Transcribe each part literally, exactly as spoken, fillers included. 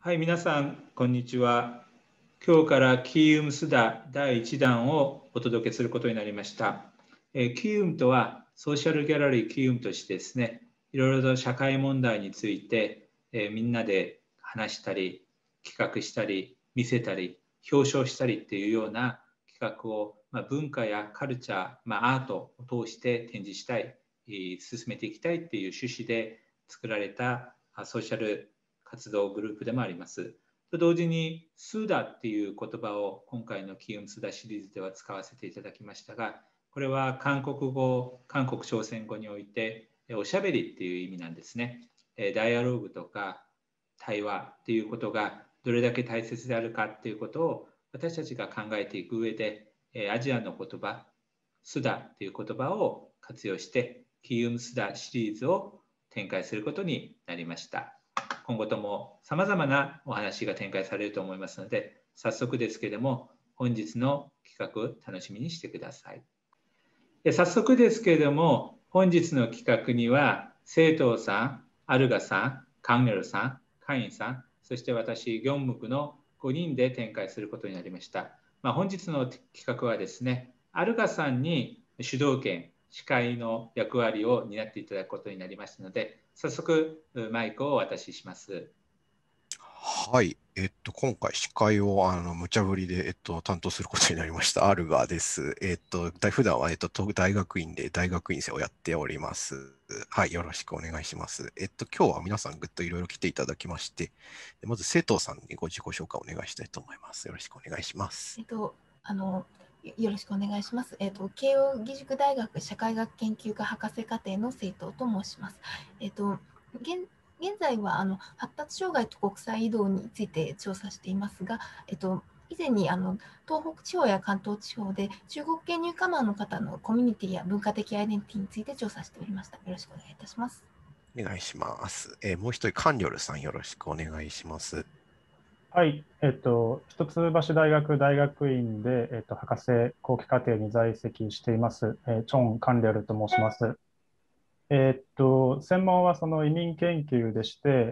はい、皆さん、こんにちは。今日からキーウムスダだいいちだんをお届けすることになりました。えー、キーウムとは、ソーシャルギャラリーキーウムとしてですね、いろいろと社会問題について、えー、みんなで話したり、企画したり、見せたり、表彰したりっていうような企画を、まあ、文化やカルチャー、まあ、アートを通して展示したい、えー、進めていきたいっていう趣旨で作られたソーシャル活動グループでもあります。と同時に、スーダっていう言葉を今回のキーウムスダシリーズでは使わせていただきましたが、これは韓国語、韓国朝鮮語においておしゃべりっていう意味なんですね。ダイアローグとか対話っていうことがどれだけ大切であるかっていうことを私たちが考えていく上で、アジアの言葉、スダっていう言葉を活用して、キーウムスダシリーズを展開することになりました。今後ともさまざまなお話が展開されると思いますので、早速ですけれども、本日の企画を楽しみにしてください。早速ですけれども、本日の企画には、生藤さん、アルガさん、カンネルさん、カインさん、そして私、ギョンムクのごにんで展開することになりました。まあ、本日の企画はですね、アルガさんに主導権、司会の役割を担っていただくことになりましたので、早速マイクをお渡しします。 はい、えっと、今回司会をあの無茶ぶりで、えっと、担当することになりました、アルガです。えっと、普段は、えっと、大学院で大学院生をやっております。はい、よろしくお願いします。えっと、今日は皆さんぐっといろいろ来ていただきまして、まず、生藤さんにご自己紹介をお願いしたいと思います。よろしくお願いします。 えっと、あの、よろしくお願いします。えっと、慶應義塾大学社会学研究科博士課程の生藤と申します。えっと、現現在はあの発達障害と国際移動について調査していますが、えっと、以前にあの東北地方や関東地方で中国系ニューカマーの方のコミュニティや文化的アイデンティティについて調査しておりました。よろしくお願いいたします。 お願いします。えー、もう一人、カンリョルさん、よろしくお願いします。 はい、えっと、一橋大学大学院で、えっと、博士後期課程に在籍しています、えー、チョン・カンリョルと申します。えっと、専門はその移民研究でして、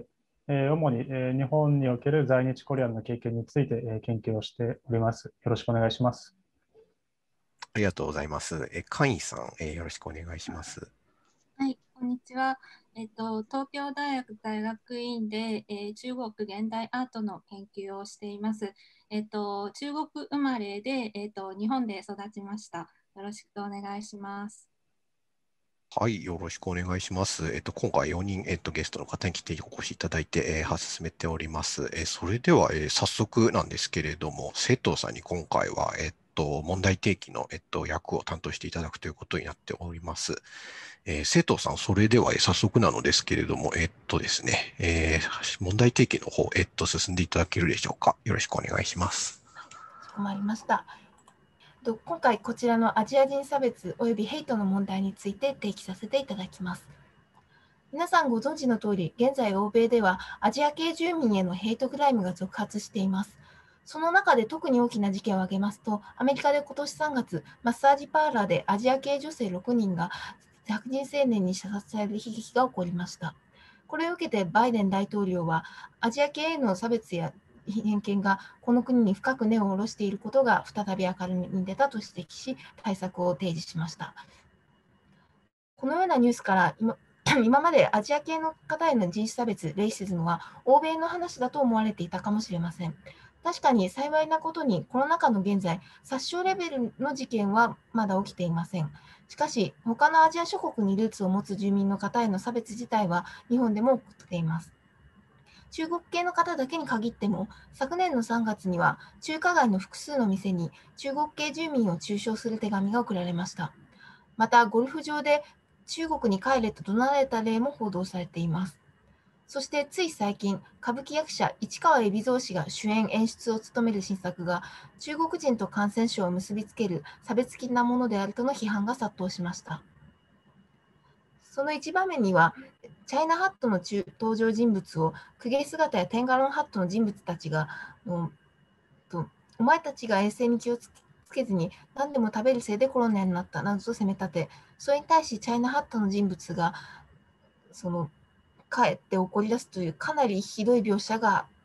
えー、主に、えー、日本における在日コリアンの経験について、えー、研究をしております。よろしくお願いします。 ありがとうございます。えー、カインさん、えー、よろしくお願いします。 はい、こんにちは。えっと、東京大学大学院で、えー、中国現代アートの研究をしています。えっと、中国生まれで、えっと、日本で育ちました。よろしくお願いします。 はい、よろしくお願いします。えっと、今回よにん、えっと、ゲストの方に来てお越しいただいて、えー、進めております。えー、それでは、えー、早速なんですけれども、生藤さんに今回は、えっと、問題提起の、えっと、役を担当していただくということになっております。えー、生藤さん、それでは、えー、早速なのですけれども、えっとですね、えー、問題提起の方、えっと、進んでいただけるでしょうか。よろしくお願いします。 かしこまりました。今回こちらのアジア人差別およびヘイトの問題について提起させていただきます。皆さんご存知の通り、現在欧米ではアジア系住民へのヘイトクライムが続発しています。その中で特に大きな事件を挙げますと、アメリカで今年さんがつ、マッサージパーラーでアジア系女性ろくにんが白人青年に射殺される悲劇が起こりました。これを受けてバイデン大統領は、アジア系への差別や偏見がこの国に深く根を下ろしていることが再び明るみに出たと指摘し、対策を提示しました。このようなニュースから今今までアジア系の方への人種差別、レイシズムは欧米の話だと思われていたかもしれません。確かに幸いなことにコロナ禍の現在、殺傷レベルの事件はまだ起きていません。しかし、他のアジア諸国にルーツを持つ住民の方への差別自体は日本でも起こっています。中国系の方だけに限っても、昨年のさんがつには中華街の複数の店に中国系住民を中傷する手紙が送られました。また、ゴルフ場で中国に帰れと怒鳴られた例も報道されています。そしてつい最近、歌舞伎役者市川海老蔵氏が主演演出を務める新作が中国人と感染症を結びつける差別的なものであるとの批判が殺到しました。その一場面には、チャイナハットの登場人物を公家姿やテンガロンハットの人物たちが、とお前たちが衛生に気をつけずに何でも食べるせいでコロナになったなどと責め立て、それに対しチャイナハットの人物がその帰って怒り出すというかなりひどい描写が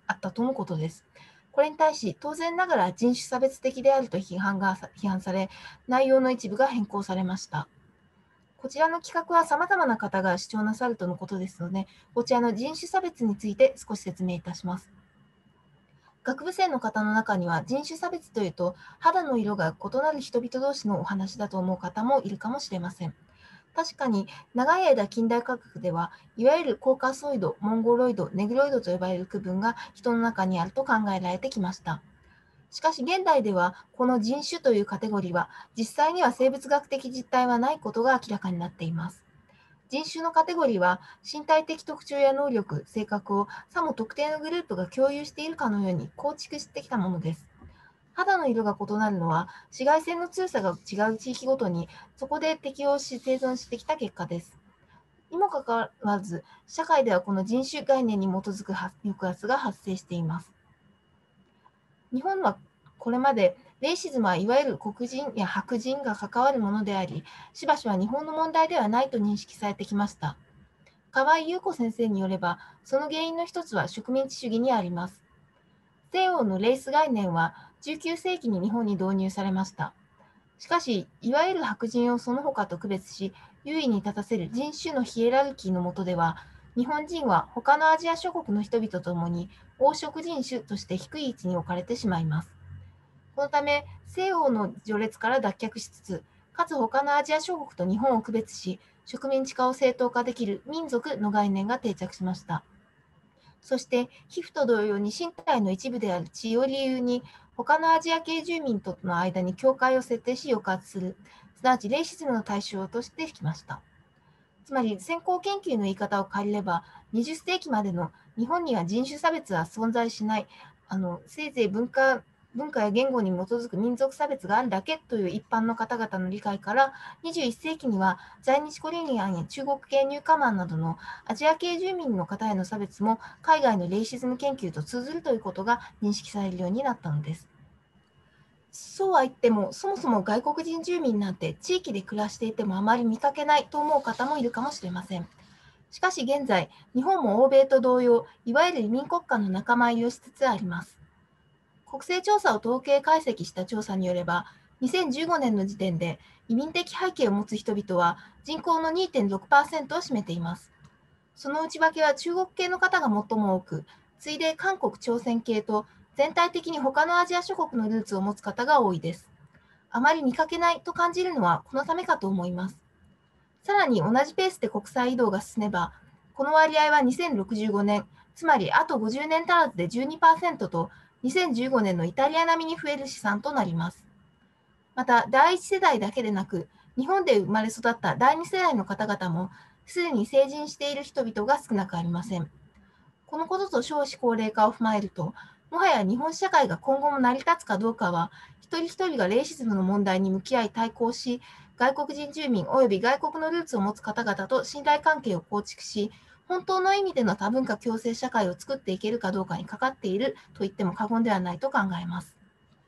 あったとのことです。これに対し、当然ながら人種差別的であると批判が批判され、内容の一部が変更されました。こちらの企画は様々な方が主張なさるとのことですので、こちらの人種差別について少し説明いたします。学部生の方の中には人種差別というと肌の色が異なる人々同士のお話だと思う方もいるかもしれません。確かに長い間近代科学ではいわゆるコーカソイド、モンゴロイド、ネグロイドと呼ばれる区分が人の中にあると考えられてきました。しかし現代ではこの人種というカテゴリーは実際には生物学的実態はないことが明らかになっています。人種のカテゴリーは身体的特徴や能力、性格をさも特定のグループが共有しているかのように構築してきたものです。肌の色が異なるのは紫外線の強さが違う地域ごとにそこで適応し生存してきた結果です。にもかかわらず、社会ではこの人種概念に基づく抑圧が発生しています。日本はこれまでレイシズムはいわゆる黒人や白人が関わるものであり、しばしば日本の問題ではないと認識されてきました。河合優子先生によれば、その原因の一つは植民地主義にあります。西欧のレース概念はじゅうきゅうせいきに日本に導入されました。しかし、いわゆる白人をその他と区別し、優位に立たせる人種のヒエラルキーの下では、日本人は他のアジア諸国の人々と共に黄色人種として低い位置に置かれてしまいます。このため、西欧の序列から脱却しつつ、かつ他のアジア諸国と日本を区別し、植民地化を正当化できる民族の概念が定着しました。そして、皮膚と同様に身体の一部である血を理由に、他のアジア系住民との間に境界を設定し抑圧する、すなわちレイシズムの対象としてきました。つまり、先行研究の言い方を借りれば、にじゅっせいきまでの日本には人種差別は存在しない、あのせいぜい文化文化や言語に基づく民族差別があるだけという一般の方々の理解から、にじゅういっせいきには在日コリアンや中国系ニューカマーなどのアジア系住民の方への差別も海外のレイシズム研究と通ずるということが認識されるようになったのです。そうは言っても、そもそも外国人住民なんて地域で暮らしていてもあまり見かけないと思う方もいるかもしれません。しかし現在、日本も欧米と同様、いわゆる移民国家の仲間入りをしつつあります。国勢調査を統計解析した調査によれば、にせんじゅうごねんの時点で移民的背景を持つ人々は人口の にてんろくパーセント を占めています。その内訳は中国系の方が最も多く、次いで韓国・朝鮮系と全体的に他のアジア諸国のルーツを持つ方が多いです。あまり見かけないと感じるのはこのためかと思います。さらに同じペースで国際移動が進めば、この割合はにせんろくじゅうごねん、つまりあとごじゅうねん足らずで じゅうにパーセント と、にせんじゅうごねんのイタリア並みに増える試算となります。また、第一世代だけでなく、日本で生まれ育った第二世代の方々も、すでに成人している人々が少なくありません。このことと少子高齢化を踏まえると、もはや日本社会が今後も成り立つかどうかは、一人一人がレイシズムの問題に向き合い対抗し、外国人住民及び外国のルーツを持つ方々と信頼関係を構築し、本当の意味での多文化共生社会を作っていけるかどうかにかかっていると言っても過言ではないと考えます。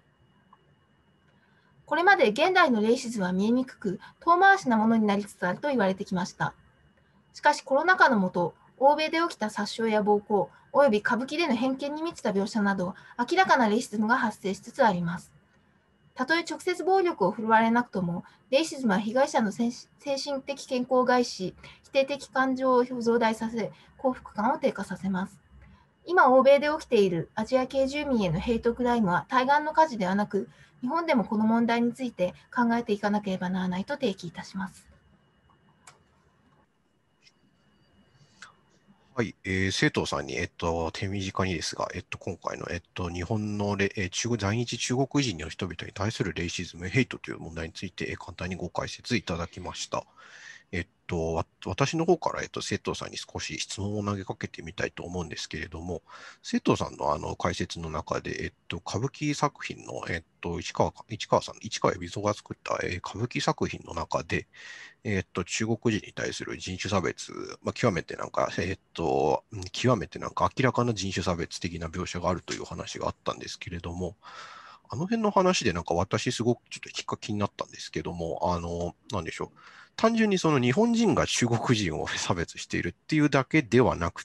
これまで現代のレイシズムは見えにくく、遠回しなものになりつつあると言われてきました。しかしコロナ禍の下、欧米で起きた殺傷や暴行、及び歌舞伎での偏見に満ちた描写など、明らかなレイシズムが発生しつつあります。たとえ直接暴力を振るわれなくとも、レイシズムは被害者の精神的健康を害し、否定的感情を増大させ、幸福感を低下させます。今、欧米で起きているアジア系住民へのヘイトクライムは対岸の火事ではなく、日本でもこの問題について考えていかなければならないと提起いたします。 はい、えー、生徒さんに、えっと、手短にですが、えっと、今回の、えっと、日本のレ、えー、中国在日中国人の人々に対するレイシズム、ヘイトという問題について、えー、簡単にご解説いただきました。えっと、わ私の方から、えっと、生徒さんに少し質問を投げかけてみたいと思うんですけれども、生徒さんのあの解説の中で、えっと、歌舞伎作品の、えっと、市川、市川さん、市川海老蔵が作った、えー、歌舞伎作品の中で、えっと、中国人に対する人種差別、まあ、極めてなんか、えっと、極めてなんか明らかな人種差別的な描写があるという話があったんですけれども、あの辺の話でなんか私すごくちょっときっかけになったんですけども、あの、なんでしょう。単純にその日本人が中国人を差別しているっていうだけではなくて、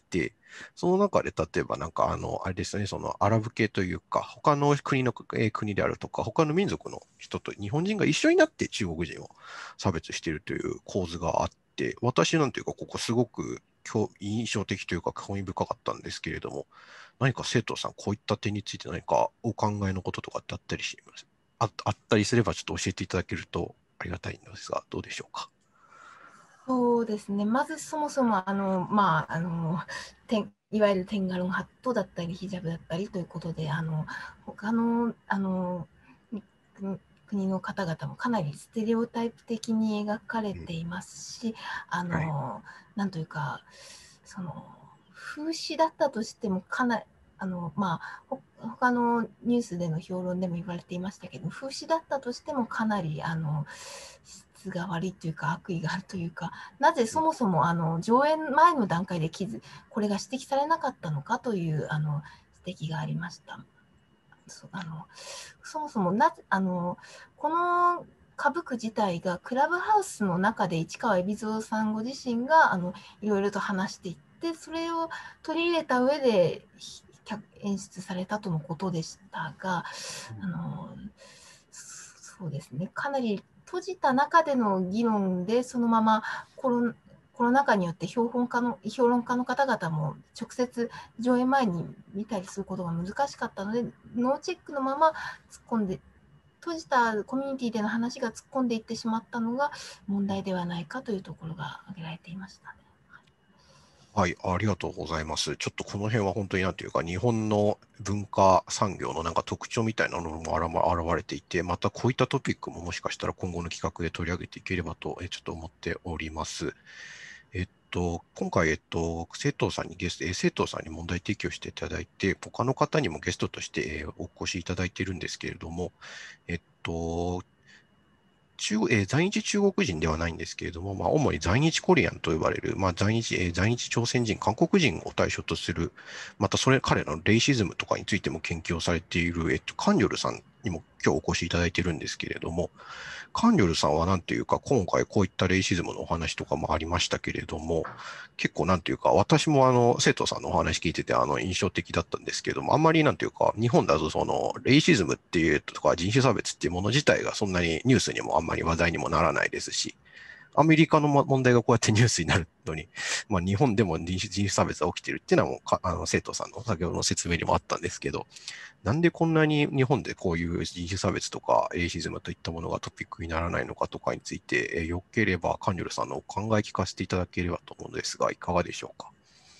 その中で例えばなんかあの、あれですね、そのアラブ系というか、他の国の、えー国であるとか、他の民族の人と日本人が一緒になって中国人を差別しているという構図があって、私なんていうか、ここすごく興印象的というか、興味深かったんですけれども、何か生徒さん、こういった点について何かお考えのこととかってあったりしますあ、あったりすればちょっと教えていただけるとありがたいんですが、どうでしょうか。 そうですね、まずそもそもあの、まあ、あのていわゆるテンガロンハットだったりヒジャブだったりということで、あの他のあの国の方々もかなりステレオタイプ的に描かれていますし、あの、はい、なんというかその風刺だったとしてもかなりあの、まあ、他のニュースでの評論でも言われていましたけど、風刺だったとしてもかなりあの質が悪いというか悪意があるというか、なぜそもそもあの上演前の段階でこれが指摘されなかったのかというあの指摘がありました。そ, あのそもそもなあのこの歌舞伎自体がクラブハウスの中で市川海老蔵さんご自身があのいろいろと話していって、それを取り入れた上で演出されたとのことでしたが、あのそうですね、かなり閉じた中での議論でそのままコロコロナ禍によって評論家の評論家の方々も直接上映前に見たりすることが難しかったので、ノーチェックのまま突っ込んで、閉じたコミュニティでの話が突っ込んでいってしまったのが問題ではないかというところが挙げられていましたね。 はい、ありがとうございます。ちょっとこの辺は本当になんていうか、日本の文化産業のなんか特徴みたいなのも現れていて、またこういったトピックももしかしたら今後の企画で取り上げていければと、えちょっと思っております。えっと、今回、えっと、生徒さんにゲスト、え生徒さんに問題提起をしていただいて、他の方にもゲストとしてえお越しいただいているんですけれども、えっと、中えー、在日中国人ではないんですけれども、まあ、主に在日コリアンと呼ばれる、まあ、在日、えー、在日朝鮮人、韓国人を対象とする、またそれ、彼らのレイシズムとかについても研究をされている、えっと、カンニョルさんにも今日お越しいただいているんですけれども、カンニョルさんはなんていうか、今回こういったレイシズムのお話とかもありましたけれども、結構なんていうか、私もあの、生徒さんのお話聞いてて、あの、印象的だったんですけれども、あんまりなんていうか、日本だとその、レイシズムっていうとか、人種差別っていうもの自体がそんなにニュースにもあんまり話題にもならないですし、アメリカの問題がこうやってニュースになるのに、まあ、日本でも人種、人種差別が起きているっていうのはもうか、あの、生徒さんの先ほどの説明にもあったんですけど、なんでこんなに日本でこういう人種差別とかレイシズムといったものがトピックにならないのかとかについて、えー、よければカンニョルさんのお考え聞かせていただければと思うのですが、いかがでしょうか。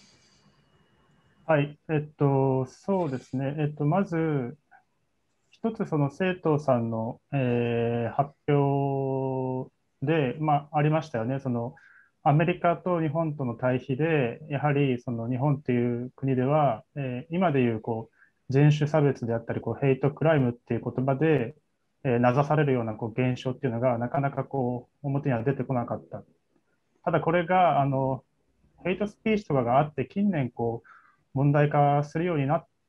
はい、えっと、そうですね。えっと、まず、一つその生徒さんの、えー発表で、まあ、ありましたよね。そのアメリカと日本との対比で、やはりその日本っていう国では、えー今でいうこう人種差別であったり、こうヘイトクライムっていう言葉で、えー名指されるようなこう現象っていうのがなかなかこう表には出てこなかった。ただこれがあのヘイトスピーチとかがあって、近年こう問題化するようになって、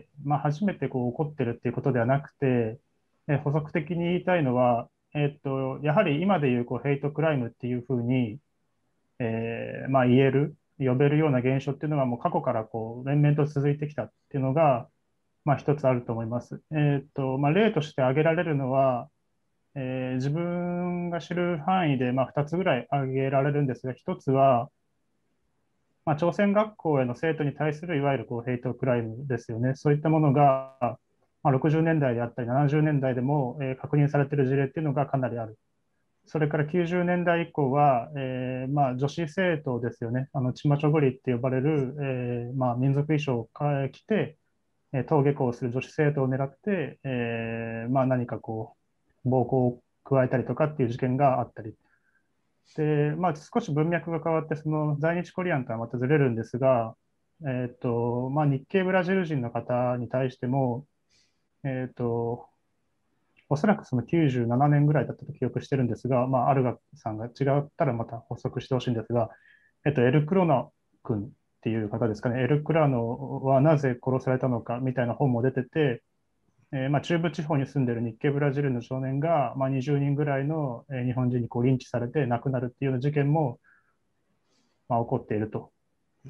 まあ、初めてこう起こってるっていうことではなくて、え補足的に言いたいのは、えっと、やはり今でいうこうヘイトクライムっていうふうに、えーまあ、言える、呼べるような現象っていうのがもう過去からこう連綿と続いてきたっていうのが、まあ、一つあると思います。えっとまあ、例として挙げられるのは、えー自分が知る範囲で、まあ、ふたつぐらい挙げられるんですが、ひとつは、まあ、朝鮮学校への生徒に対するいわゆるこうヘイトクライムですよね。そういったものが、まあ、ろくじゅうねんだいであったりななじゅうねんだいでも、えー確認されている事例っていうのがかなりある。それからきゅうじゅうねんだい以降は、えーまあ、女子生徒ですよね。あのチマチョゴリって呼ばれる、えーまあ、民族衣装を着て、えー登下校する女子生徒を狙って、えーまあ、何かこう暴行を加えたりとかっていう事件があったり。で、まあ、少し文脈が変わって、その在日コリアンとはまたずれるんですが、えっと、まあ、日系ブラジル人の方に対しても、えっと、おそらくそのきゅうじゅうななねんぐらいだったと記憶してるんですが、まあ、アルガさんが違ったらまた補足してほしいんですが、えっと、エル・クロナ君っていう方ですかね、エル・クラノはなぜ殺されたのかみたいな本も出てて、えーまあ、中部地方に住んでいる日系ブラジルの少年が、まあ、にじゅうにんぐらいの日本人にこうリンチされて亡くなるっていうような事件も、まあ、起こっていると。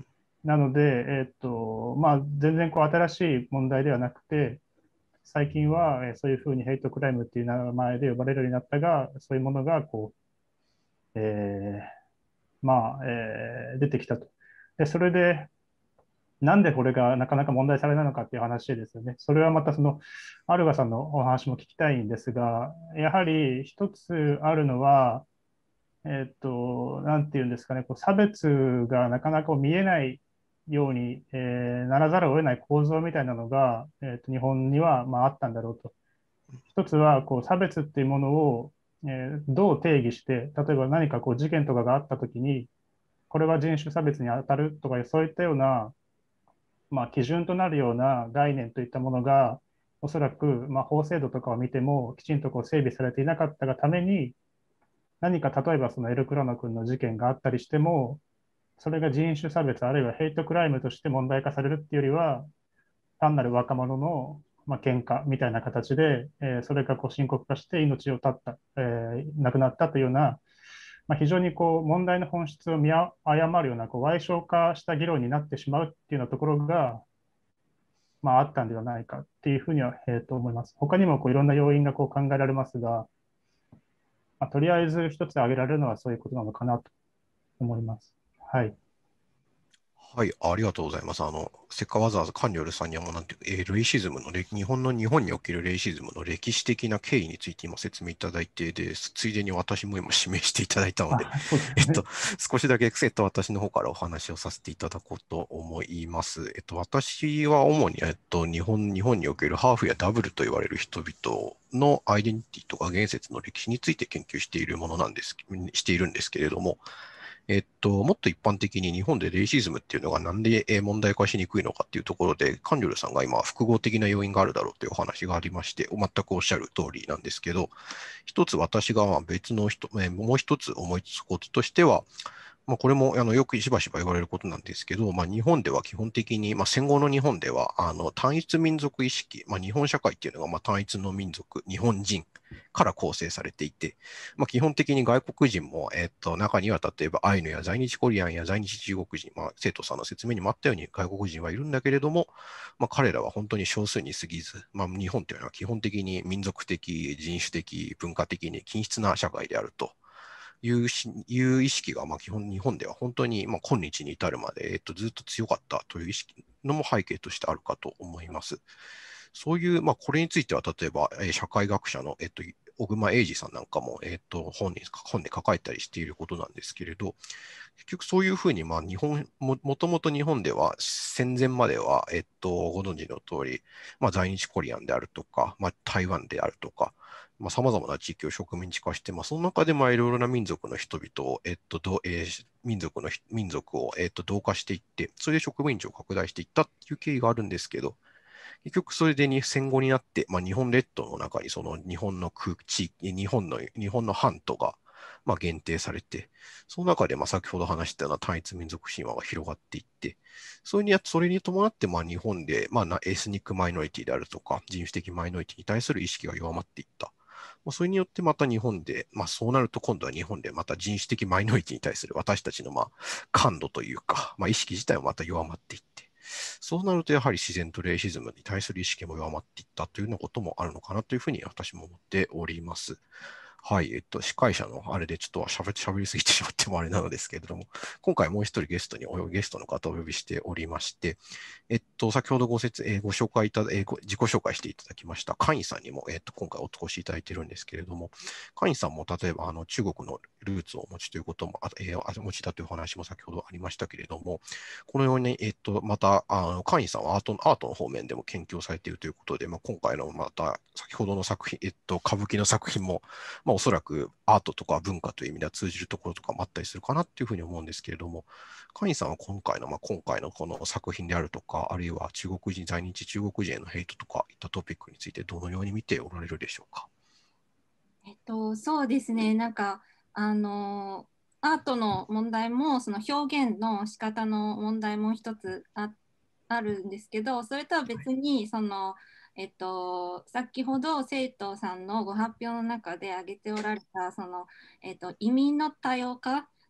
なので、えっとまあ、全然こう新しい問題ではなくて、最近はえーそういうふうにヘイトクライムっていう名前で呼ばれるようになったが、そういうものがこう、えーまあえー出てきたと。で、それで、なんでこれがなかなか問題されないのかっていう話ですよね。それはまたその、アルガさんのお話も聞きたいんですが、やはり一つあるのは、えっと、なんていうんですかね、こう差別がなかなか見えないように、えーならざるを得ない構造みたいなのが、えっと、日本には、まあ、あったんだろうと。一つはこう差別っていうものを、えーどう定義して、例えば何かこう事件とかがあったときに、これは人種差別に当たるとか、そういったような、まあ、基準となるような概念といったものが、おそらく、まあ、法制度とかを見ても、きちんとこう整備されていなかったがために、何か例えばそのエル・クラマ君の事件があったりしても、それが人種差別あるいはヘイトクライムとして問題化されるっていうよりは、単なる若者の、まあ、喧嘩みたいな形で、えーそれがこう深刻化して命を絶った、えー亡くなったというような、まあ、非常にこう問題の本質を見誤るようなこう歪償化した議論になってしまうっていうようなところが、まあ、あったんではないかっていうふうには、えーと思います。他にもこういろんな要因がこう考えられますが、まあ、とりあえず一つ挙げられるのはそういうことなのかなと思います。はい。 はい、ありがとうございます。あの、せっかくわざわざカンニョルさんにはもうなんていう、えーレイシズムの歴、日本の、日本におけるレイシズムの歴史的な経緯について今説明いただいて、で、ついでに私も今指名していただいたので、 あ、そうですね。 えっと、少しだけ、えっと、私の方からお話をさせていただこうと思います。えっと、私は主に、えっと、日本、日本におけるハーフやダブルと言われる人々のアイデンティティとか言説の歴史について研究しているものなんです、しているんですけれども、えっと、もっと一般的に日本でレイシズムっていうのがなんでえー問題化しにくいのかっていうところで、カンリョルさんが今、複合的な要因があるだろうというお話がありまして、全くおっしゃる通りなんですけど、一つ私がまあ別の人、えーもう一つ思いつくこととしては、まあ、これもあのよくしばしば言われることなんですけど、まあ、日本では基本的に、まあ、戦後の日本ではあの単一民族意識、まあ、日本社会っていうのがまあ単一の民族、日本人から構成されていて、まあ、基本的に外国人も、えっと、中には例えばアイヌや在日コリアンや在日中国人、まあ、生徒さんの説明にもあったように外国人はいるんだけれども、まあ、彼らは本当に少数に過ぎず、まあ、日本というのは基本的に民族的、人種的、文化的に均質な社会であると。いうしいう意識がまあ基本日本では本当にまあ今日に至るまで、えっと、ずっと強かったという意識のも背景としてあるかと思います。そういう、まあ、これについては例えば、えー社会学者の、えっと、小熊英二さんなんかも、えっと、本に本で書かれたりしていることなんですけれど、結局そういうふうに、まあ、日本も、もともと日本では戦前までは、えっと、ご存知の通り、まあ、在日コリアンであるとか、まあ、台湾であるとか、まあ、様々な地域を植民地化して、まあ、その中でまあいろいろな民族の人々を、えっとどえー民族の民族を、えっと、同化していって、それで植民地を拡大していったっていう経緯があるんですけど、結局それでに戦後になって、まあ、日本列島の中にその日本の空地域、日本の日本の半島がまあ限定されて、その中でまあ先ほど話したような単一民族神話が広がっていって、それにそれに伴ってまあ日本でまあエスニックマイノリティであるとか、人種的マイノリティに対する意識が弱まっていった。まあ、それによってまた日本で、まあ、そうなると今度は日本でまた人種的マイノリティに対する私たちのまあ感度というか、まあ、意識自体もまた弱まっていって、そうなるとやはり自然とレイシズムに対する意識も弱まっていったというようなこともあるのかなというふうに私も思っております。はい、えっと、司会者のあれでちょっとしゃべしゃべりすぎてしまってもあれなのですけれども、今回もう一人ゲストにおゲストの方をお呼びしておりまして、えっと、先ほどご説、えーご紹介いただ、えーご自己紹介していただきました、カインさんにも、えっと、今回お越しいただいているんですけれども、カインさんも例えばあの中国のルーツをお持ちということも、あえー、お持ちだというお話も先ほどありましたけれども、このように、えっと、また、あのカインさんはアートアートの方面でも研究をされているということで、まあ、今回のまた、先ほどの作品、えっと、歌舞伎の作品も、まあ、おそらくアートとか文化という意味では通じるところとかもあったりするかなっていうふうに思うんですけれども、カインさんは今回の、まあ、今回のこの作品であるとか、あるいは中国人、在日中国人へのヘイトとかいったトピックについてどのように見ておられるでしょうか。 えっと、そうですね、なんか、あの、アートの問題も、その表現の仕方の問題も一つあ、あるんですけど、それとは別に、その、えっと、先ほど生徒さんのご発表の中で挙げておられた、その、えっと、移民の多様化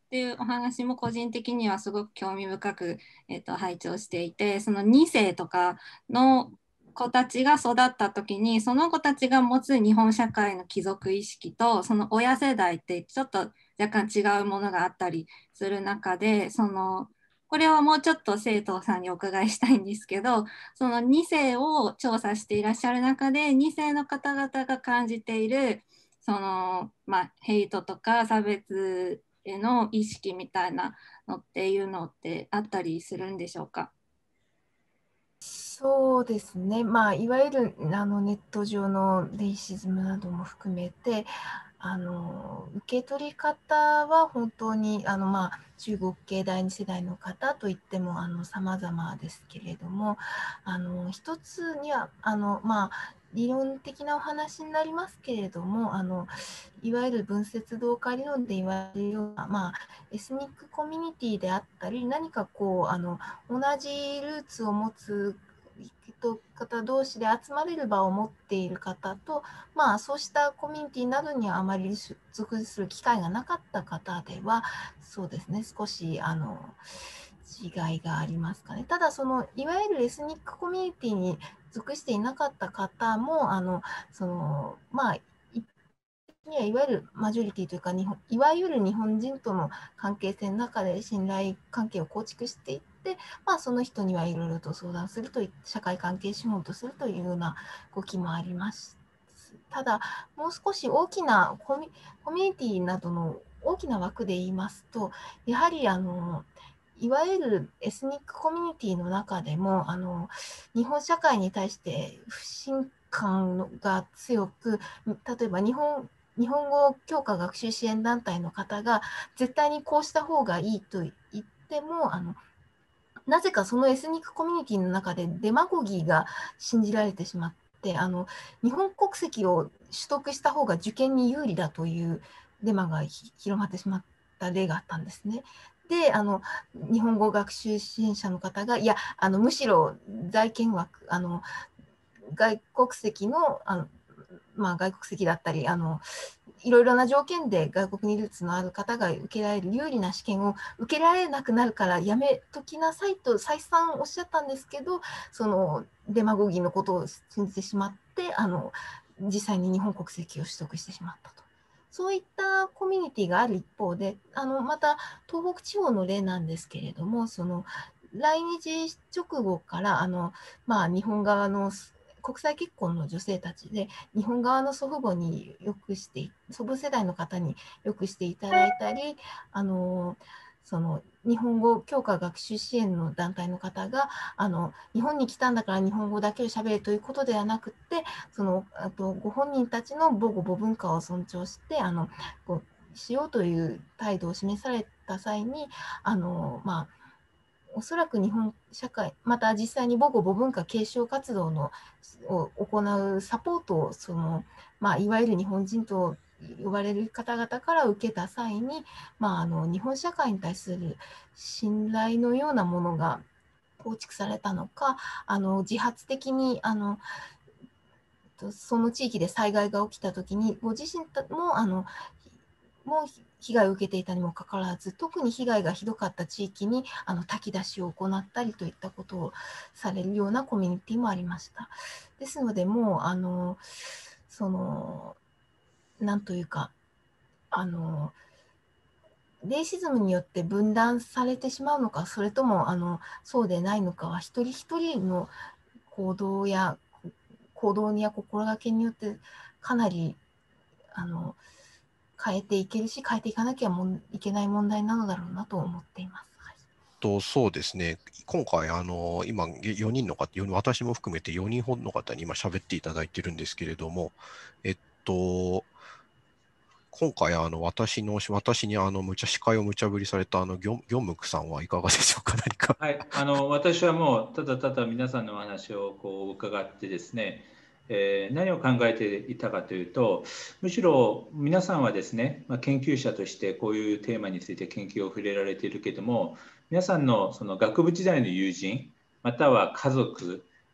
っていうお話も個人的にはすごく興味深く、えっと、拝聴していて、そのに世とかの子たちが育った時に、その子たちが持つ日本社会の帰属意識とその親世代ってちょっと若干違うものがあったりする中で、そのこれはもうちょっと生徒さんにお伺いしたいんですけど、そのに世を調査していらっしゃる中でに世の方々が感じているその、まあ、ヘイトとか差別への意識みたいなのっていうのってあったりするんでしょうか？ そうですね、まあ、いわゆるあのネット上のレイシズムなども含めて、あの受け取り方は本当にあの、まあ、中国系第二世代の方といってもさまざまですけれども、あの一つにはあの、まあ、理論的なお話になりますけれども、あのいわゆる分節同化理論で言われるような、まあ、エスニックコミュニティであったり、何かこうあの同じルーツを持つ方同士で集まれる場を持っている方と、まあ、そうしたコミュニティなどにはあまり属する機会がなかった方では、そうですね、少しあの違いがありますかね。ただ、そのいわゆるエスニックコミュニティに属していなかった方も、あのそのまあにはいわゆるマジョリティというか日本、いわゆる日本人との関係性の中で信頼関係を構築していって、まあ、その人にはいろいろと相談するとい社会関係資本とするというような動きもあります。ただ、もう少し大きなコミ、コミュニティなどの大きな枠で言いますと、やはりあのいわゆるエスニックコミュニティの中でもあの日本社会に対して不信感が強く、例えば日本日本語教科学習支援団体の方が絶対にこうした方がいいと言っても、あのなぜかそのエスニックコミュニティの中でデマゴギーが信じられてしまって、あの日本国籍を取得した方が受験に有利だというデマが広まってしまった例があったんですね。で、あの日本語学習支援者の方が、いや、あのむしろ在建枠、あの外国籍の、あのまあ、外国籍だったりあのいろいろな条件で外国にルーツのある方が受けられる有利な試験を受けられなくなるからやめときなさいと再三おっしゃったんですけど、そのデマゴギーのことを信じてしまってあの実際に日本国籍を取得してしまったと。そういったコミュニティがある一方で、あのまた東北地方の例なんですけれども、その来日直後からあの、まあ、日本側の国際結婚の女性たちで日本側の祖父母によくして祖父世代の方によくしていただいたり、あのその日本語教科学習支援の団体の方があの日本に来たんだから日本語だけをしゃべるということではなくて、そのあとご本人たちの母語母文化を尊重してあのこうしようという態度を示された際に、あのまあおそらく日本社会、また実際に母語母文化継承活動のを行うサポートをその、まあ、いわゆる日本人と呼ばれる方々から受けた際に、まあ、あの日本社会に対する信頼のようなものが構築されたのか、あの自発的にあのその地域で災害が起きたときにご自身もあのもう被害を受けていたにもかかわらず、特に被害がひどかった地域にあの炊き出しを行ったりといったことをされるようなコミュニティもありました。ですので、もうあのそのなんというかあのレイシズムによって分断されてしまうのか、それともあのそうでないのかは一人一人の行動や行動や心がけによってかなりあの変えていけるし、変えていかなきゃもいけない問題なのだろうなと思っています。はい、 とそうですね、今回、あの今、よにんの方、私も含めてよにんほどの方に今、喋っていただいてるんですけれども、えっと、今回、あの私の私にあの無茶司会を無茶ぶりされたあのギョギョムクさんはいかがでしょうか、何か。 はい、あの私はもうただただ皆さんのお話をこう伺ってですね、えー、何を考えていたかというと、むしろ皆さんはですね、まあ、研究者としてこういうテーマについて研究を触れられているけども、皆さんのその学部時代の友人または家族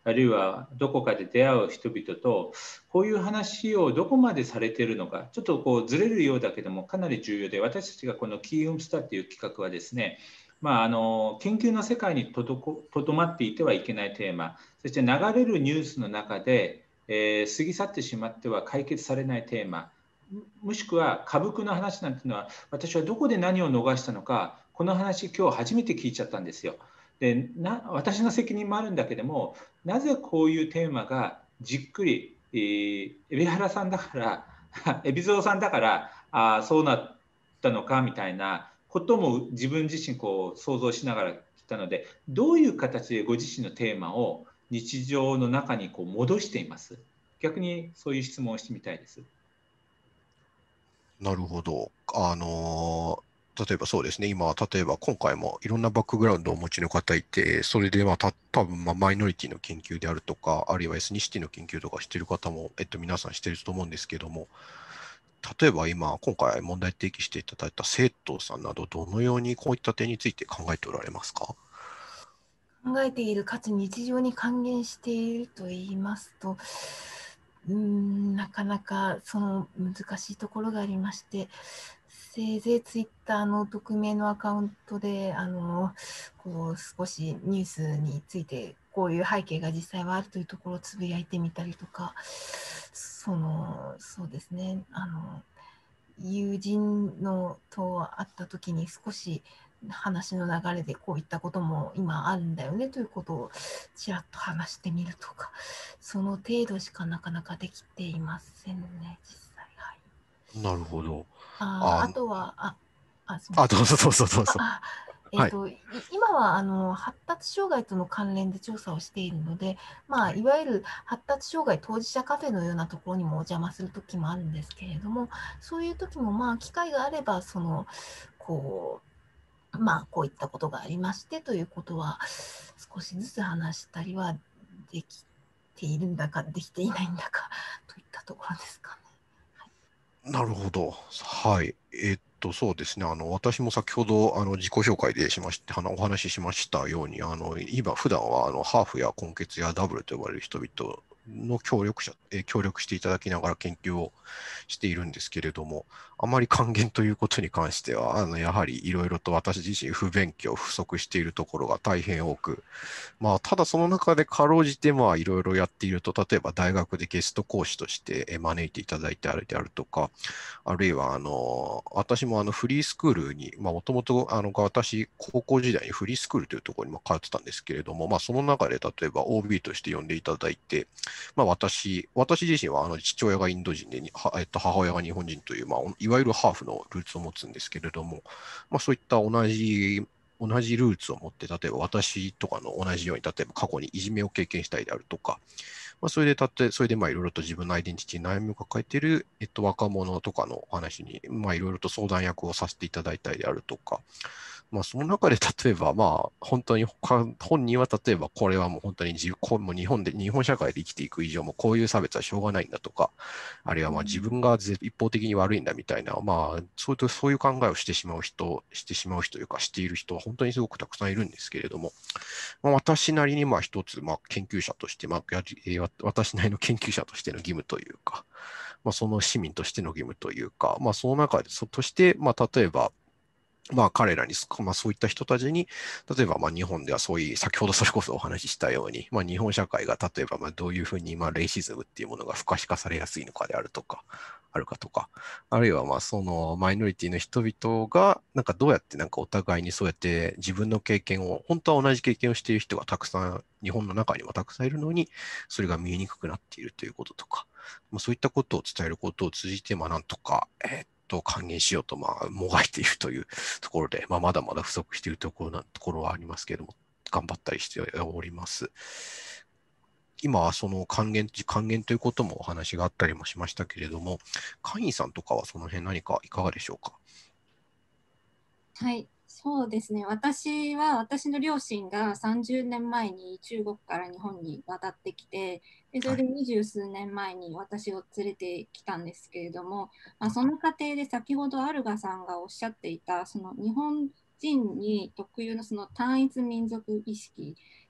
あるいはどこかで出会う人々とこういう話をどこまでされているのか、ちょっとこうずれるようだけどもかなり重要で、私たちがこのキーウムスターという企画はですね、まあ、あの研究の世界にとどことどまっていてはいけないテーマ、そして流れるニュースの中で、えー過ぎ去ってしまっては解決されないテーマ、もしくは歌舞伎の話なんていうのは、私はどこで何を逃したのか、この話今日初めて聞いちゃったんですよ。でな私の責任もあるんだけども、なぜこういうテーマがじっくり、えー、海老原さんだから海老蔵さんだからあそうなったのかみたいなことも自分自身こう想像しながら来たので、どういう形でご自身のテーマを日常の中にこう戻しています？逆にそういう質問をしてみたいです。 なるほど。あのー例えばそうですね、今、例えば今回もいろんなバックグラウンドをお持ちの方いて、それでまあた多分まあマイノリティの研究であるとか、あるいはエスニシティの研究とかしている方も、えっと、皆さんしていると思うんですけども、例えば今、今回問題提起していただいた生徒さんなど、どのようにこういった点について考えておられますか？ 考えているかつ日常に還元していると言いますと、うーんなかなかその難しいところがありまして、せいぜいツイッターの匿名のアカウントであのこう少しニュースについてこういう背景が実際はあるというところをつぶやいてみたりとか、そのそうですね、あの友人のと会った時に少し話の流れでこういったことも今あるんだよねということをちらっと話してみるとか、その程度しかなかなかできていませんね、実際。はい、 なるほど。あ、 ああとは、あ、あ、すみまあ、 せん。 どうぞどうぞどうぞ。 あえーはい。 と、い今はあの発達障害との関連で調査をしているので、まあ、いわゆる発達障害当事者カフェのようなところにもお邪魔するときもあるんですけれども、そういうときも、まあ、機会があれば、その、こう、まあ、こういったことがありましてということは、少しずつ話したりはできているんだか、できていないんだか、といったところですかね。 なるほど。はい。えーっと、そうですね。あの、私も先ほど、あの、自己紹介でしまして、あのお話ししましたように、あの、今、普段は、あの、ハーフや混血やダブルと呼ばれる人々の協力者、えー協力していただきながら研究をしているんですけれども、あまり還元ということに関しては、あの、やはりいろいろと私自身不勉強、不足しているところが大変多く、まあ、ただその中でかろうじて、まあ、いろいろやっていると、例えば大学でゲスト講師としてえ招いていただいてあるであるとか、あるいは、あの、私もあのフリースクールに、まあ、もともと、あの、私、高校時代にフリースクールというところにも通ってたんですけれども、まあ、その中で、例えば オービー として呼んでいただいて、まあ、私、私自身は、あの、父親がインド人で、はえっと、母親が日本人という、まあ、いわゆるハーフのルーツを持つんですけれども、まあ、そういった同じ、同じルーツを持って、例えば私とかの同じように、例えば過去にいじめを経験したりであるとか、まあ、それでたって、それでまあいろいろと自分のアイデンティティに悩みを抱えている、えっと、若者とかのお話に、まあいろいろと相談役をさせていただいたりであるとか、まあその中で例えばまあ本当に本人は例えばこれはもう本当に自もう日本で、日本社会で生きていく以上もこういう差別はしょうがないんだとか、あるいはまあ自分が一方的に悪いんだみたいな、まあそういうそういう考えをしてしまう人、してしまう人というかしている人は本当にすごくたくさんいるんですけれども、まあ、私なりにまあ一つ、まあ、研究者として、まあやりえー私なりの研究者としての義務というか、まあ、その市民としての義務というか、まあ、その中で、そとして、まあ、例えば、まあ彼らに、まあそういった人たちに、例えばまあ日本ではそういう、先ほどそれこそお話ししたように、まあ日本社会が例えばまあどういうふうにまあレイシズムっていうものが不可視化されやすいのかであるとか、あるかとか、あるいはまあそのマイノリティの人々がなんかどうやってなんかお互いにそうやって自分の経験を、本当は同じ経験をしている人がたくさん、日本の中にはたくさんいるのに、それが見えにくくなっているということとか、まあ、そういったことを伝えることを通じて、まあなんとか、えーと還元しようと、まあ、もがいているというところで、まあ、まだまだ不足しているところなところはありますけれども、頑張ったりしております。今はその還元、還元ということもお話があったりもしましたけれども、会員さんとかはその辺何かいかがでしょうか？ はい、そうですね。私は、私の両親がさんじゅうねんまえに中国から日本に渡ってきて、でそれで二十数年前に私を連れてきたんですけれども、まあ、その過程で先ほどアルガさんがおっしゃっていた、その日本人に特有のその単一民族意識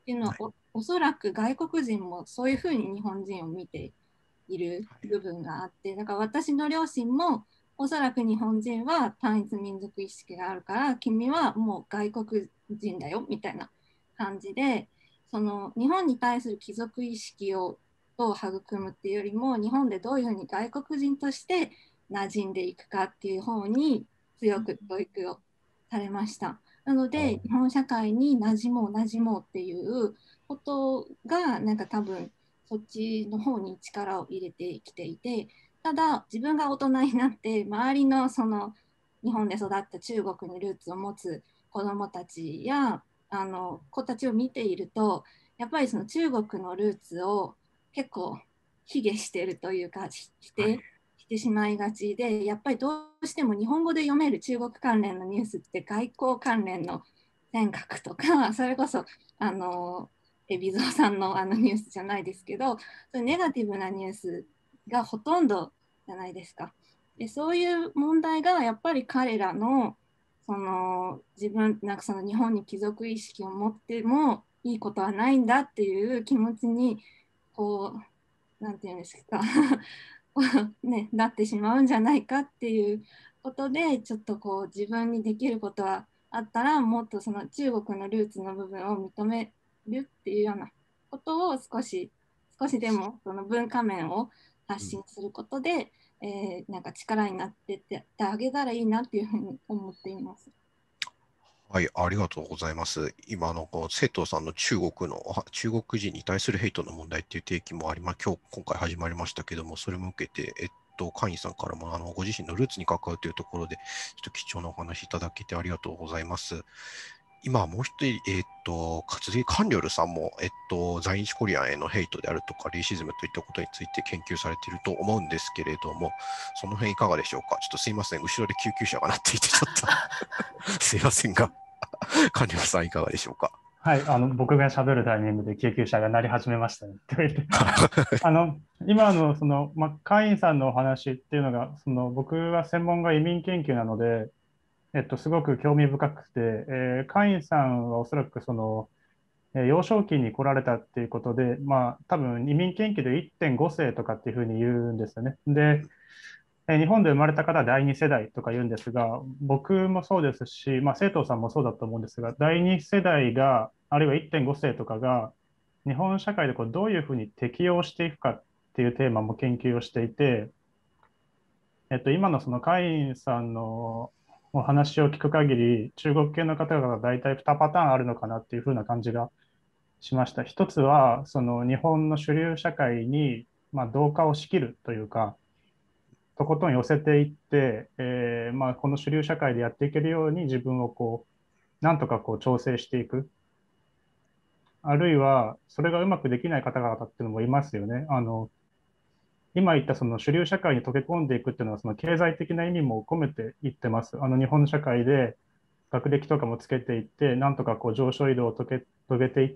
っていうのは、お、おそらく外国人もそういうふうに日本人を見ている部分があって、だから私の両親もおそらく日本人は単一民族意識があるから、君はもう外国人だよみたいな感じで、その日本に対する貴族意識をを育むっていうよりも、日本でどういうふうに外国人として馴染んでいくかっていう方に強く教育をされました。なので、日本社会に馴染もう馴染もうっていうことが、なんか多分そっちの方に力を入れてきていて、ただ自分が大人になって周りのその日本で育った中国にルーツを持つ子どもたちやあの子たちを見ていると、やっぱりその中国のルーツを結構卑下しているというか、否定してしまいがちで、やっぱりどうしても日本語で読める中国関連のニュースって外交関連の尖閣とか、それこそあの海老蔵さんのあのニュースじゃないですけど、そういうネガティブなニュースがほとんどじゃないですか。でそういう問題がやっぱり彼らのその自分なんかその日本に貴族意識を持ってもいいことはないんだっていう気持ちにこうなんていうんですかね、なってしまうんじゃないかっていうことで、ちょっとこう自分にできることはあったら、もっとその中国のルーツの部分を認めるっていうようなことを少し少しでもその文化面を発信することで、うん、えー、なんか力になってってあげたらいいなっていうふうに思っています。 はい、ありがとうございます。今のこう瀬戸さんの中国の中国人に対するヘイトの問題っていう提起もあり、まあ、今日今回始まりましたけども、それも受けて、えっと、カインさんからもあのご自身のルーツに関わるというところで、ちょっと貴重なお話いただけてありがとうございます。今もう一人、えっと、活動カンリョルさんも、えっと、在日コリアンへのヘイトであるとか、レイシズムといったことについて研究されていると思うんですけれども、その辺いかがでしょうか。ちょっとすいません、後ろで救急車が鳴っていて、ちょっとすいませんが。カンリョルさん、いかがでしょうか。 はい、あの僕がしゃべるタイミングで救急車が鳴り始めましたね。あの今のその、ま、カインさんのお話っていうのが、その僕は専門が移民研究なので、えっと、すごく興味深くて、えー、カインさんはおそらくその、えー、幼少期に来られたっていうことで、まあ、多分移民研究でいってんご世とかっていうふうに言うんですよね。で、日本で生まれた方はだいに世代とか言うんですが、僕もそうですし、まあ、生徒さんもそうだと思うんですが、だいに世代が、あるいはいってんご世とかが、日本社会でこうどういうふうに適応していくかっていうテーマも研究をしていて、えっと、今のそのカインさんのお話を聞く限り、中国系の方々が大体にパターンあるのかなっていうふうな感じがしました。一つは、その日本の主流社会に、まあ、同化を仕切るというか、とことん寄せていって、えーまあ、この主流社会でやっていけるように自分をこうなんとかこう調整していく、あるいはそれがうまくできない方々っていうのもいますよね。あの今言ったその主流社会に溶け込んでいくっていうのはその経済的な意味も込めて言ってます。あの日本の社会で学歴とかもつけていって、なんとかこう上昇移動を遂げ遂げていって、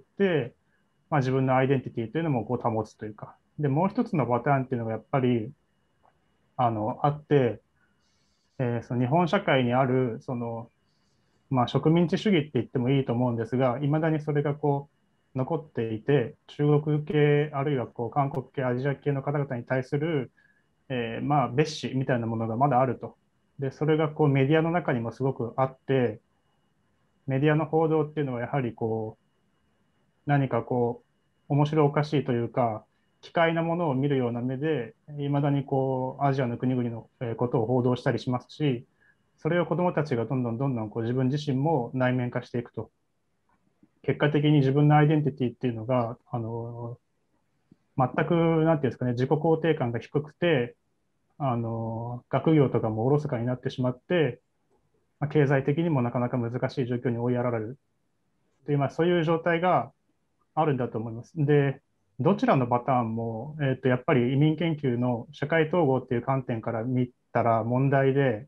まあ、自分のアイデンティティというのもこう保つというか。で、もう一つのパターンっていうのがやっぱりあのあって、えー、その日本社会にあるその、まあ、植民地主義って言ってもいいと思うんですが、いまだにそれがこう残っていて、中国系、あるいはこう韓国系、アジア系の方々に対する、えー、まあ蔑視みたいなものがまだあると。で、それがこうメディアの中にもすごくあって、メディアの報道っていうのはやはりこう何かこう面白おかしいというか、奇怪なものを見るような目で、いまだにこうアジアの国々のことを報道したりしますし、それを子どもたちがどんどんどんどんこう自分自身も内面化していくと。結果的に自分のアイデンティティっていうのが、あの全くなんていうんですかね、自己肯定感が低くて、あの学業とかもおろそかになってしまって、まあ、経済的にもなかなか難しい状況に追いやられるという、まあ、そういう状態があるんだと思います。で、どちらのパターンも、えー、とやっぱり移民研究の社会統合っていう観点から見たら問題で、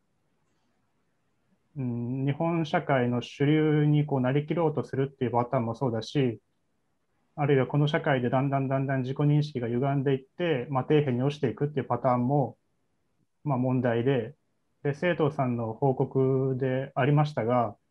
うん、日本社会の主流にこうなりきろうとするっていうパターンもそうだし、あるいはこの社会でだんだんだんだん自己認識が歪んでいって、まあ、底辺に落ちていくっていうパターンも、まあ、問題で、で、生徒さんの報告でありましたが、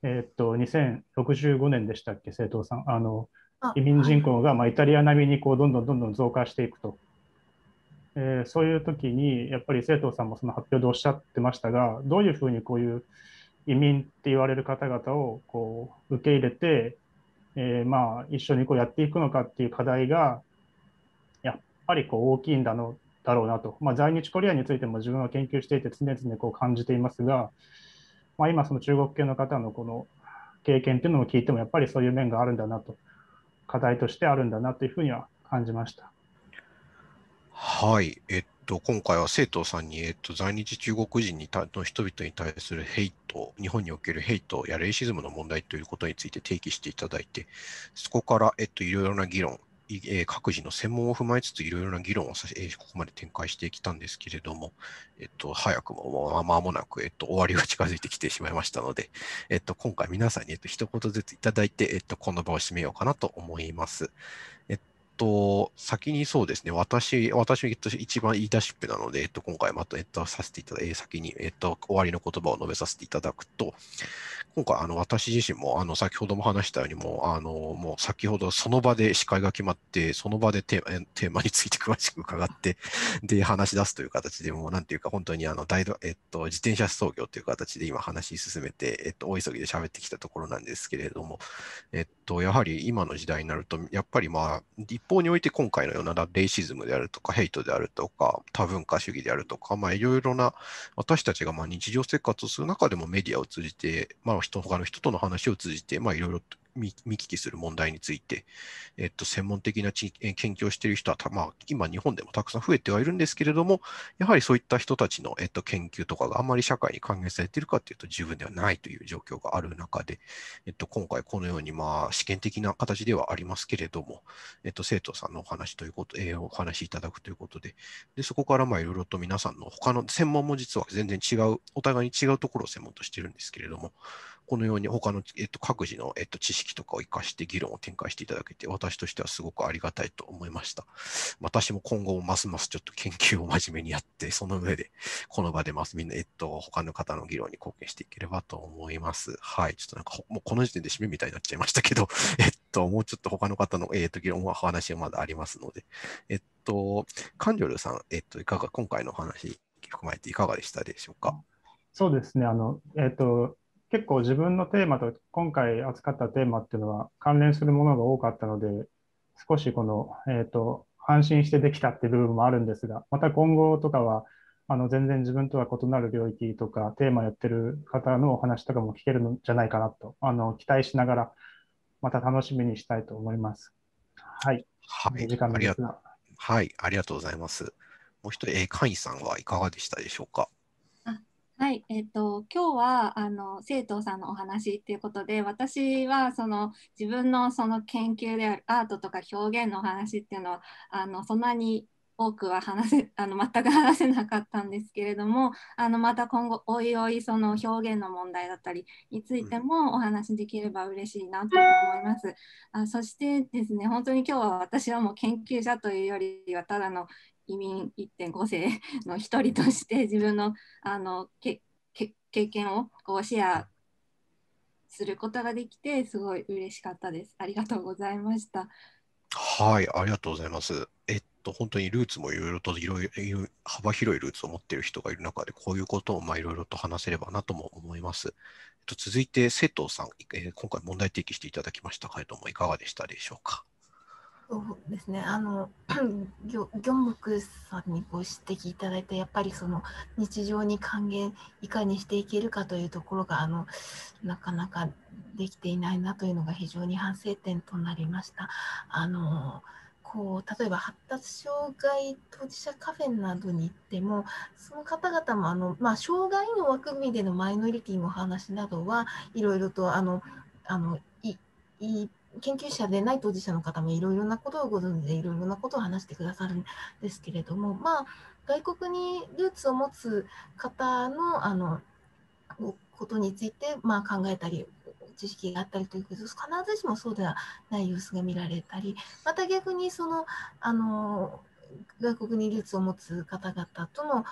えっと、にせんろくじゅうごねんでしたっけ、生藤さん。あのあ、 移民はい。 人口がまあイタリア並みにこうどんどんどんどん増加していくと。えーそういう時に、やっぱり生藤さんもその発表でおっしゃってましたが、どういうふうにこういう移民って言われる方々をこう受け入れて、えーまあ一緒にこうやっていくのかっていう課題が、やっぱりこう大きいんだのだろうなと。まあ、在日コリアンについても自分は研究していて常々こう感じていますが、まあ、今その中国系の方のこの経験っていうのを聞いても、やっぱりそういう面があるんだなと、課題としてあるんだなというふうには感じました。 はい。えっと、今回は生藤さんに、えっと、在日中国人にたの人々に対するヘイト、日本におけるヘイトやレイシズムの問題ということについて提起していただいて、そこから、えっと、いろいろな議論、いえー各自の専門を踏まえつつ、いろいろな議論をさせ、えーここまで展開してきたんですけれども、えっと、早くも、もう間もなく、えっと、終わりが近づいてきてしまいましたので、えっと、今回皆さんに、えっと、一言ずついただいて、えっと、この場を締めようかなと思います。えっと、先にそうですね、私、私、えっと、一番言い出しっぺなので、えっと、今回また、えっと、させていただいて、先に、えっと、終わりの言葉を述べさせていただくと、今回、あの、私自身も、あの、先ほども話したように、もう、あの、もう先ほどその場で司会が決まって、その場でテーマ、テーマについて詳しく伺って、で、話し出すという形で、もう、なんていうか、本当に、あの、大道、えっと、自転車操業という形で今話し進めて、えっと、大急ぎで喋ってきたところなんですけれども、えっと、やはり今の時代になると、やっぱりまあ、一方において今回のようなレイシズムであるとか、ヘイトであるとか、多文化主義であるとか、まあ、いろいろな、私たちがまあ日常生活をする中でもメディアを通じて、まあ、人、他の人との話を通じて、まあ、いろいろと見見聞きする問題について、えっと、専門的なち研究をしている人はた、まあ、今日本でもたくさん増えてはいるんですけれども、やはりそういった人たちの、えっと、研究とかがあまり社会に還元されているかというと十分ではないという状況がある中で、えっと、今回このように、まあ、試験的な形ではありますけれども、えっと、生徒さんのお話ということ、えーお話しいただくということで、で、そこからまあいろいろと皆さんの他の専門も実は全然違う、お互いに違うところを専門としているんですけれども、このように他の、えっと、各自の、えっと、知識とかを生かして議論を展開していただけて、私としてはすごくありがたいと思いました。私も今後もますますちょっと研究を真面目にやって、その上で、この場でますみんな、えっと、他の方の議論に貢献していければと思います。はい。ちょっとなんか、もうこの時点で締めみたいになっちゃいましたけど、えっと、もうちょっと他の方の、えっと、議論はお話はまだありますので、えっと、カンジョルさん、えっと、いかが、今回のお話含まれていかがでしたでしょうか。 そうですね。あの、えっと、結構自分のテーマと今回扱ったテーマっていうのは関連するものが多かったので、少しこの、えっと、安心してできたっていう部分もあるんですが、また今後とかは、あの、全然自分とは異なる領域とか、テーマやってる方のお話とかも聞けるのじゃないかなと、あの、期待しながら、また楽しみにしたいと思います。はい。 はい。 時間ありが、 ですが。 はい。ありがとうございます。もう一人、えー、カイさんはいかがでしたでしょうか。 あはい、えっと、今日はあの生徒さんのお話っていうことで、私はその自分のその研究であるアートとか表現のお話っていうのはあのそんなに多くは話せあの全く話せなかったんですけれども、あのまた今後おいおいその表現の問題だったりについてもお話できれば嬉しいなと思います。あそしてですね、本当に今日は私はもう研究者というよりはただの移民いってんご世の一人として自分のあのけけ経験をこうシェアすることができてすごい嬉しかったです。ありがとうございました。 はい。ありがとうございます。えっと、本当にルーツもいろいろといろいろ幅広いルーツを持っている人がいる中で、こういうことをまあいろいろと話せればなとも思います。えっと、続いて、瀬藤さん、えー今回問題提起していただきましたけれども、いかがでしたでしょうか。 そうですね、あのギョギョンムクさんにご指摘いただいて、やっぱりその日常に還元いかにしていけるかというところがあのなかなかできていないなというのが非常に反省点となりました。あのこう例えば発達障害当事者カフェなどに行っても、その方々もあの、まあ、障害の枠組みでのマイノリティの話などはいろいろとあのあのいい研究者でない当事者の方もいろいろなことをご存知でいろいろなことを話してくださるんですけれども、まあ、外国にルーツを持つ方のあのことについて、まあ、考えたり知識があったりということです。必ずしもそうではない様子が見られたり、また逆にそのあの外国にルーツを持つ方々との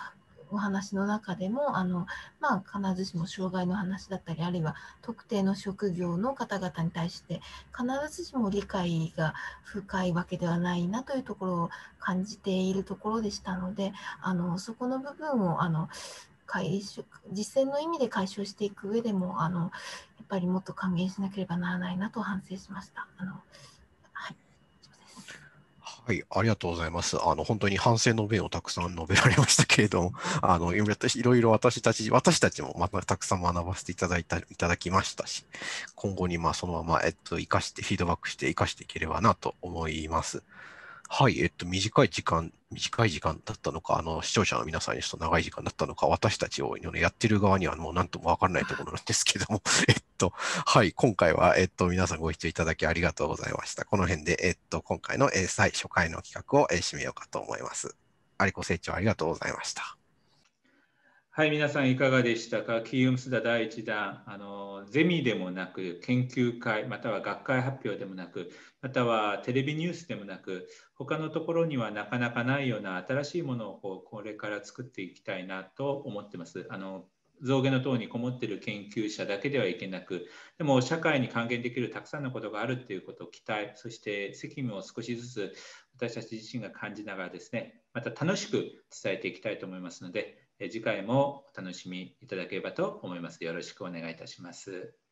お話の中でもあの、まあ、必ずしも障害の話だったり、あるいは特定の職業の方々に対して必ずしも理解が深いわけではないなというところを感じているところでしたので、あのそこの部分をあの解消実践の意味で解消していく上でもあのやっぱりもっと還元しなければならないなと反省しました。あのはい、 はい、ありがとうございます。あの、本当に反省の弁をたくさん述べられましたけれども、あの、いろいろ私たち、私たちもまたたくさん学ばせていただいた、いただきましたし、今後にまあそのまま、えっと、活かして、フィードバックして活かしていければなと思います。はい、えっと、短い時間、短い時間だったのか、あの、視聴者の皆さんにちょっと長い時間だったのか、私たちを、ね、やってる側にはもう何ともわからないところなんですけども、えっと、はい、今回は、えっと、皆さんご視聴いただきありがとうございました。この辺で、えっと、今回の、えー、最初回の企画を、えー、締めようかと思います。有子清張ありがとうございました。 はい、皆さんいかがでしたか。キーウムスダだいいちだん、あのゼミでもなく、研究会、または学会発表でもなく、またはテレビニュースでもなく、他のところにはなかなかないような新しいものをこうこれから作っていきたいなと思ってます。あの象牙の塔にこもっている研究者だけではいけなく、でも社会に還元できるたくさんのことがあるということを期待、そして責務を少しずつ私たち自身が感じながらですね、また楽しく伝えていきたいと思いますので、次回もお楽しみいただければと思います。よろしくお願いいたします。